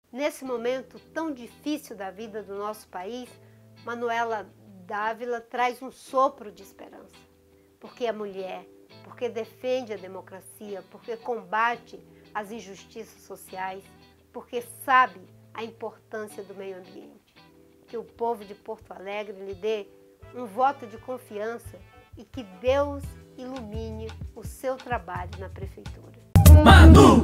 Nesse momento tão difícil da vida do nosso país, Manuela Dávila traz um sopro de esperança. Porque é mulher, porque defende a democracia, porque combate as injustiças sociais, porque sabe a importância do meio ambiente. Que o povo de Porto Alegre lhe dê um voto de confiança e que Deus ilumine o seu trabalho na prefeitura. Manu!